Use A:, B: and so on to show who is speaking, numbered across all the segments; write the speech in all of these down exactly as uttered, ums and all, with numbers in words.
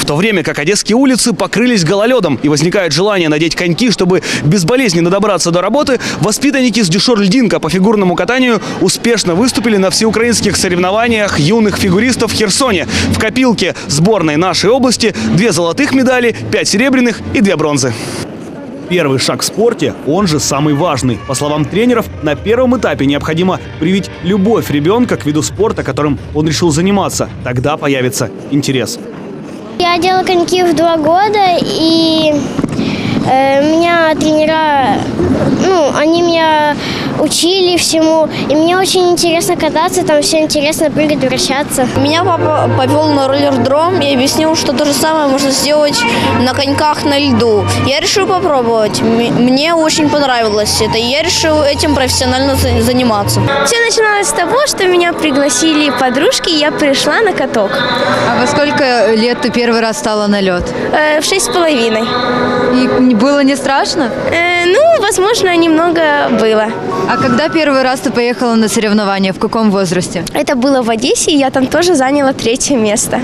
A: В то время как одесские улицы покрылись гололедом и возникает желание надеть коньки, чтобы безболезненно добраться до работы, воспитанники с Дюшор-Льдинка по фигурному катанию успешно выступили на всеукраинских соревнованиях юных фигуристов в Херсоне. В копилке сборной нашей области две золотых медали, пять серебряных и две бронзы. Первый шаг в спорте, он же самый важный. По словам тренеров, на первом этапе необходимо привить любовь ребенка к виду спорта, которым он решил заниматься. Тогда появится интерес.
B: Я делала коньки в два года, и э, меня тренера, ну, они меня учили всему, и мне очень интересно кататься, там все интересно прыгать, вращаться.
C: Меня папа повел на роллердром и объяснил, что то же самое можно сделать на коньках на льду. Я решил попробовать. Мне очень понравилось это, и я решил этим профессионально заниматься.
B: Все начиналось с того, что меня пригласили подружки, и я пришла на каток.
D: А во сколько лет ты первый раз стала на лед?
B: Э, в шесть с половиной.
D: И было не страшно?
B: Э, ну, возможно, немного было.
D: А когда первый раз ты поехала на соревнования? В каком возрасте?
B: Это было в Одессе, и я там тоже заняла третье место.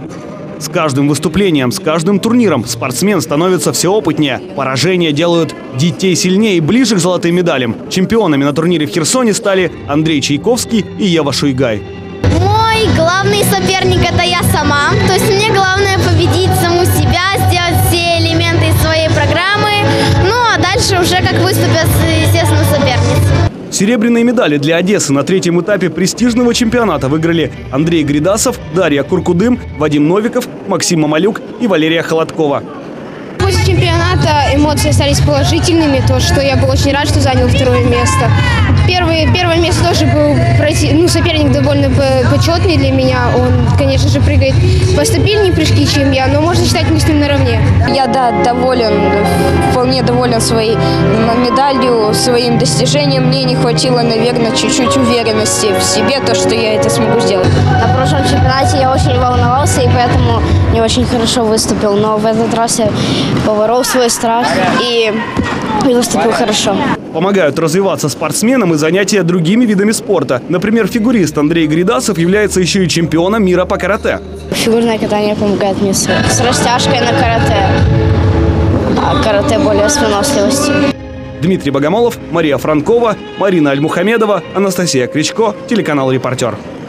A: С каждым выступлением, с каждым турниром спортсмен становится все опытнее. Поражения делают детей сильнее и ближе к золотым медалям. Чемпионами на турнире в Херсоне стали Андрей Чайковский и Ева Шуйгай.
B: Мой главный соперник – это я сама. То есть мне главное победить саму себя, сделать все элементы своей программы. Ну а дальше уже как выступят, естественно, соперницы.
A: Серебряные медали для Одессы на третьем этапе престижного чемпионата выиграли Андрей Гридасов, Дарья Куркудым, Вадим Новиков, Максим Мамалюк и Валерия Холодкова.
E: После чемпионата эмоции остались положительными, то что я был очень рад, что занял второе место. Первый, первое место тоже был, ну, соперник довольно почетный для меня. Он, конечно же, прыгает постабильнее прыжки, чем я, но можно считать, мы с ним наравне.
C: Я, да, доволен, вполне доволен своей медалью, своим достижением. Мне не хватило, наверное, чуть-чуть уверенности в себе, то, что я это смогу сделать.
B: На прошлом чемпионате я очень волновался, и поэтому не очень хорошо выступил. Но в этот раз я поборол свой страх и выступил хорошо.
A: Помогают развиваться спортсменам и занятия другими видами спорта. Например, фигурист Андрей Гридасов является еще и чемпионом мира по карате.
B: Фигурное катание помогает мне с, с растяжкой на карате, а карате более с выносливостью.
A: Дмитрий Богомолов, Мария Франкова, Марина Альмухамедова, Анастасия Кричко, телеканал «Репортер».